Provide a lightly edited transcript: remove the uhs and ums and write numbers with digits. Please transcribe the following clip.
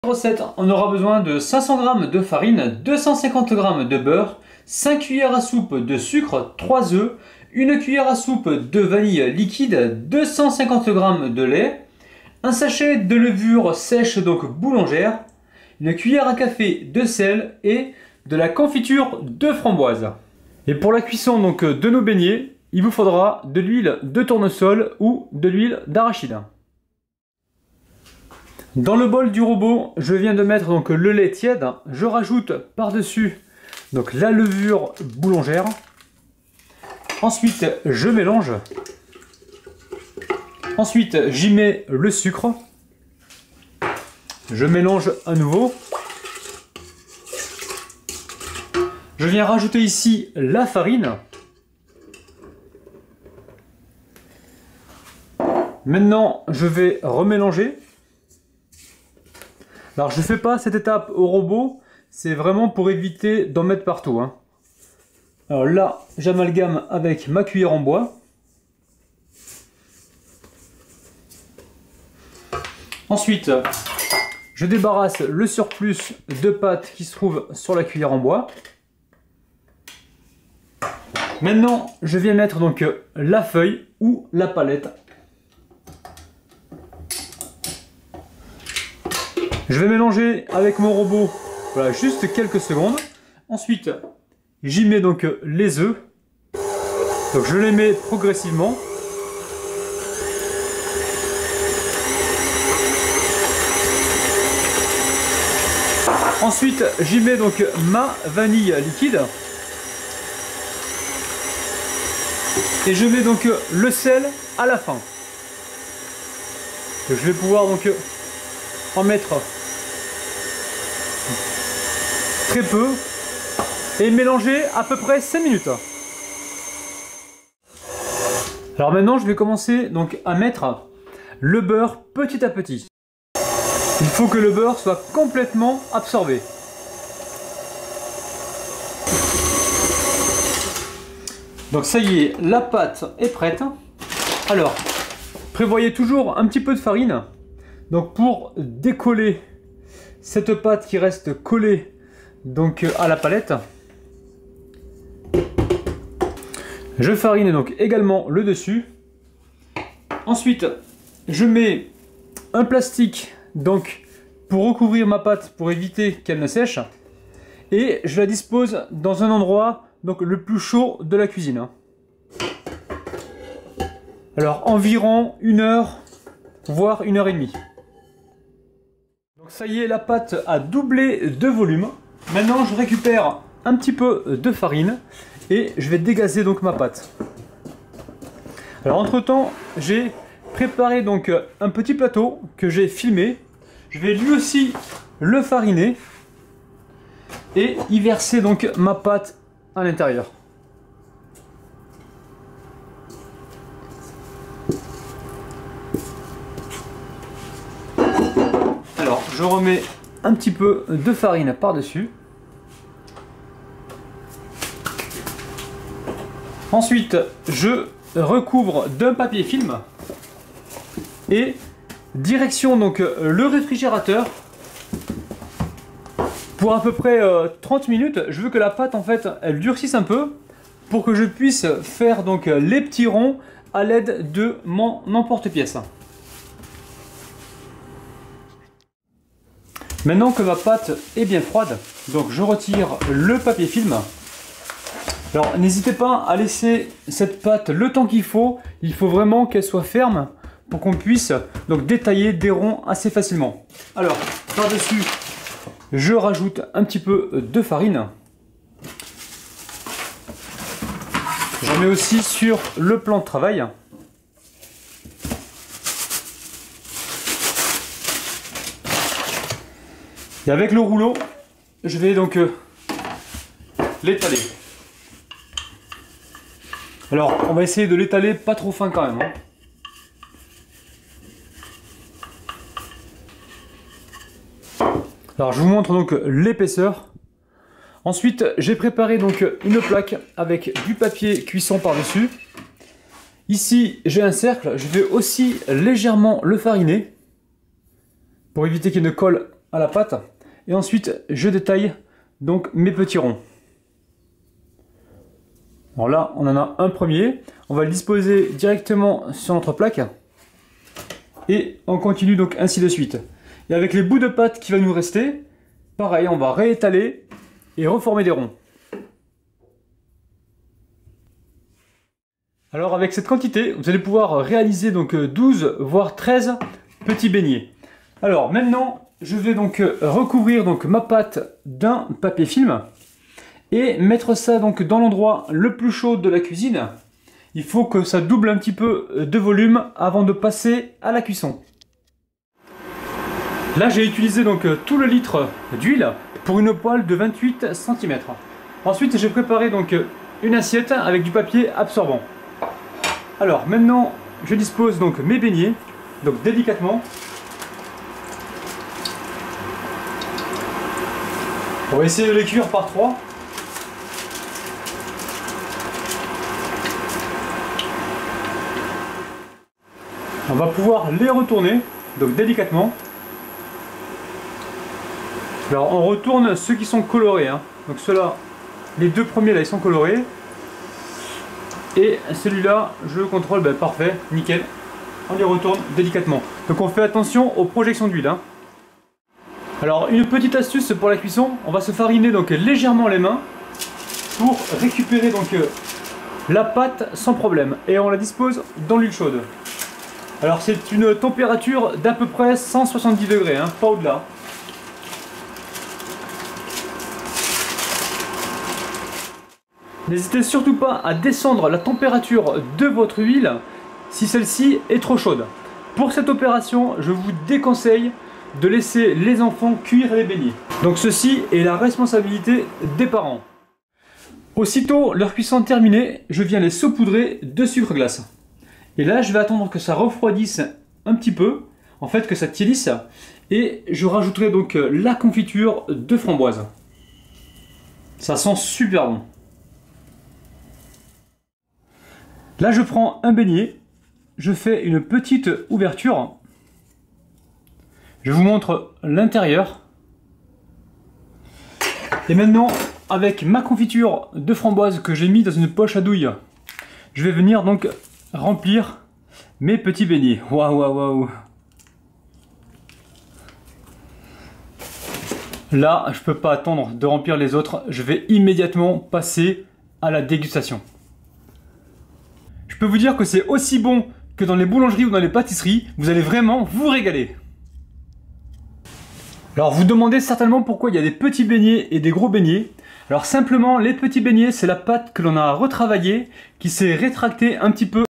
Recette, on aura besoin de 500 g de farine, 250 g de beurre, 5 cuillères à soupe de sucre, 3 œufs, 1 cuillère à soupe de vanille liquide, 250 g de lait, un sachet de levure sèche donc boulangère, une cuillère à café de sel et de la confiture de framboise. Et pour la cuisson donc de nos beignets, il vous faudra de l'huile de tournesol ou de l'huile d'arachide. Dans le bol du robot, je viens de mettre donc le lait tiède. Je rajoute par-dessus donc la levure boulangère. Ensuite, je mélange. Ensuite, j'y mets le sucre. Je mélange à nouveau. Je viens rajouter ici la farine. Maintenant, je vais remélanger. Alors je ne fais pas cette étape au robot, c'est vraiment pour éviter d'en mettre partout. Alors là, j'amalgame avec ma cuillère en bois. Ensuite, je débarrasse le surplus de pâte qui se trouve sur la cuillère en bois. Maintenant, je viens mettre donc la feuille ou la palette. Je vais mélanger avec mon robot, voilà, juste quelques secondes. Ensuite, j'y mets donc les œufs. Donc je les mets progressivement. Ensuite, j'y mets donc ma vanille liquide. Et je mets donc le sel à la fin. Donc je vais pouvoir donc en mettre très peu et mélanger à peu près 5 minutes. Alors maintenant je vais commencer donc à mettre le beurre petit à petit. Il faut que le beurre soit complètement absorbé. Donc ça y est, la pâte est prête. Alors, prévoyez toujours un petit peu de farine. Donc pour décoller cette pâte qui reste collée donc à la palette, je farine donc également le dessus. Ensuite, je mets un plastique donc pour recouvrir ma pâte pour éviter qu'elle ne sèche et je la dispose dans un endroit donc le plus chaud de la cuisine. Alors environ 1 heure voire 1 heure et demie. Donc ça y est, la pâte a doublé de volume. Maintenant, je récupère un petit peu de farine et je vais dégazer donc ma pâte. Alors entre-temps, j'ai préparé donc un petit plateau que j'ai filmé. Je vais lui aussi le fariner et y verser donc ma pâte à l'intérieur. Alors, je remets un petit peu de farine par-dessus. Ensuite, je recouvre d'un papier film et direction donc le réfrigérateur pour à peu près 30 minutes. Je veux que la pâte en fait elle durcisse un peu pour que je puisse faire donc les petits ronds à l'aide de mon emporte-pièce. Maintenant que ma pâte est bien froide, donc je retire le papier film. Alors n'hésitez pas à laisser cette pâte le temps qu'il faut. Il faut vraiment qu'elle soit ferme pour qu'on puisse donc détailler des ronds assez facilement. Alors par-dessus, je rajoute un petit peu de farine. J'en mets aussi sur le plan de travail. Et avec le rouleau, je vais donc l'étaler. Alors, on va essayer de l'étaler pas trop fin quand même. Alors, je vous montre donc l'épaisseur. Ensuite, j'ai préparé donc une plaque avec du papier cuisson par-dessus. Ici, j'ai un cercle. Je vais aussi légèrement le fariner pour éviter qu'il ne colle à la pâte. Et ensuite, je détaille donc mes petits ronds. Alors là, on en a un premier. On va le disposer directement sur notre plaque. Et on continue donc ainsi de suite. Et avec les bouts de pâte qui va nous rester, pareil, on va réétaler et reformer des ronds. Alors avec cette quantité, vous allez pouvoir réaliser donc 12 voire 13 petits beignets. Alors maintenant, je vais donc recouvrir donc ma pâte d'un papier film et mettre ça donc dans l'endroit le plus chaud de la cuisine. Il faut que ça double un petit peu de volume avant de passer à la cuisson. Là, j'ai utilisé donc tout le litre d'huile pour une poêle de 28 cm. Ensuite, j'ai préparé donc une assiette avec du papier absorbant. Alors maintenant, je dispose donc mes beignets, donc délicatement. On va essayer de les cuire par 3. On va pouvoir les retourner, donc délicatement. Alors on retourne ceux qui sont colorés, hein. Donc ceux-là, les deux premiers là, ils sont colorés. Et celui-là, je le contrôle, ben, parfait, nickel. On les retourne délicatement. Donc on fait attention aux projections d'huile, hein. Alors une petite astuce pour la cuisson, on va se fariner donc légèrement les mains pour récupérer donc la pâte sans problème. Et on la dispose dans l'huile chaude. Alors c'est une température d'à peu près 170 degrés, hein, pas au-delà. N'hésitez surtout pas à descendre la température de votre huile si celle-ci est trop chaude. Pour cette opération, je vous déconseille de laisser les enfants cuire les beignets. Donc ceci est la responsabilité des parents. Aussitôt leur cuisson terminée, je viens les saupoudrer de sucre glace. Et là, je vais attendre que ça refroidisse un petit peu, en fait que ça tiédisse, et je rajouterai donc la confiture de framboise. Ça sent super bon. Là, je prends un beignet, je fais une petite ouverture. Je vous montre l'intérieur. Et maintenant, avec ma confiture de framboise que j'ai mis dans une poche à douille, je vais venir donc remplir mes petits beignets. Waouh, waouh, waouh. Là, je peux pas attendre de remplir les autres. Je vais immédiatement passer à la dégustation. Je peux vous dire que c'est aussi bon que dans les boulangeries ou dans les pâtisseries. Vous allez vraiment vous régaler. Alors vous demandez certainement pourquoi il y a des petits beignets et des gros beignets. Alors simplement, les petits beignets, c'est la pâte que l'on a retravaillée, qui s'est rétractée un petit peu.